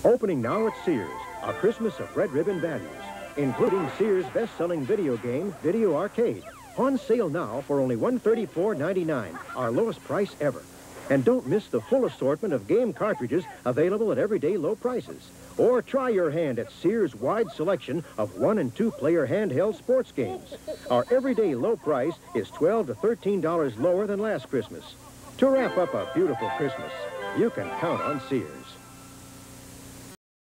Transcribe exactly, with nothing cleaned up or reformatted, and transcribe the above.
Opening now at Sears, a Christmas of red ribbon values, including Sears' best-selling video game, Video Arcade. On sale now for only one hundred thirty-four ninety-nine, our lowest price ever. And don't miss the full assortment of game cartridges available at everyday low prices. Or try your hand at Sears' wide selection of one and two player handheld sports games. Our everyday low price is twelve to thirteen dollars lower than last Christmas. To wrap up a beautiful Christmas, you can count on Sears.